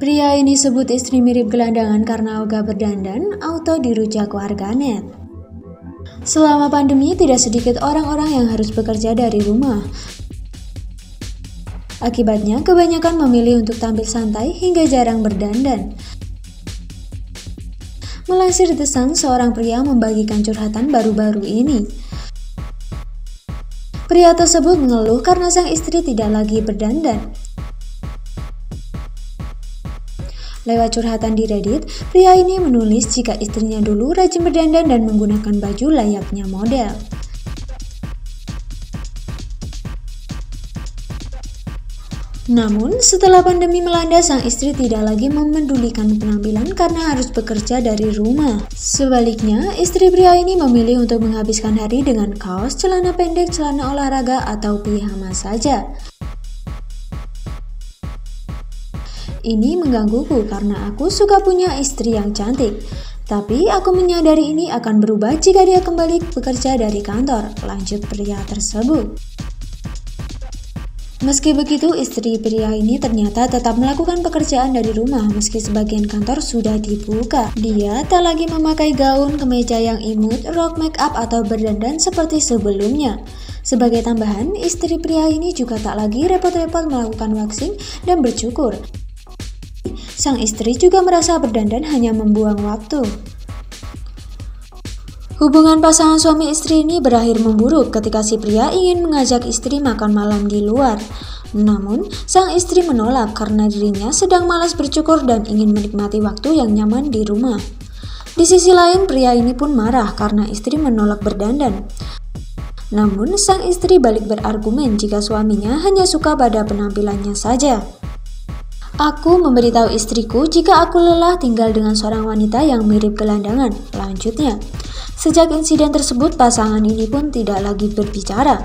Pria ini sebut istri mirip gelandangan karena ogah berdandan, auto dirujak warganet. Selama pandemi, tidak sedikit orang-orang yang harus bekerja dari rumah. Akibatnya, kebanyakan memilih untuk tampil santai hingga jarang berdandan. Melansir The Sun, seorang pria membagikan curhatan baru-baru ini. Pria tersebut mengeluh karena sang istri tidak lagi berdandan. Lewat curhatan di Reddit, pria ini menulis jika istrinya dulu rajin berdandan dan menggunakan baju layaknya model. Namun, setelah pandemi melanda, sang istri tidak lagi memedulikan penampilan karena harus bekerja dari rumah. Sebaliknya, istri pria ini memilih untuk menghabiskan hari dengan kaos, celana pendek, celana olahraga, atau piyama saja. Ini menggangguku karena aku suka punya istri yang cantik. Tapi aku menyadari ini akan berubah jika dia kembali bekerja dari kantor, lanjut pria tersebut. Meski begitu, istri pria ini ternyata tetap melakukan pekerjaan dari rumah meski sebagian kantor sudah dibuka. Dia tak lagi memakai gaun, kemeja yang imut, rok, make up, atau berdandan seperti sebelumnya. Sebagai tambahan, istri pria ini juga tak lagi repot-repot melakukan waxing dan bercukur. Sang istri juga merasa berdandan hanya membuang waktu. Hubungan pasangan suami istri ini berakhir memburuk ketika si pria ingin mengajak istri makan malam di luar. Namun, sang istri menolak karena dirinya sedang malas bercukur dan ingin menikmati waktu yang nyaman di rumah. Di sisi lain, pria ini pun marah karena istri menolak berdandan. Namun, sang istri balik berargumen jika suaminya hanya suka pada penampilannya saja. Aku memberitahu istriku jika aku lelah tinggal dengan seorang wanita yang mirip gelandangan, lanjutnya. Sejak insiden tersebut, pasangan ini pun tidak lagi berbicara.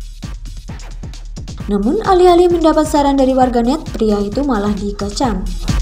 Namun, alih-alih mendapat saran dari warganet, pria itu malah dikecam.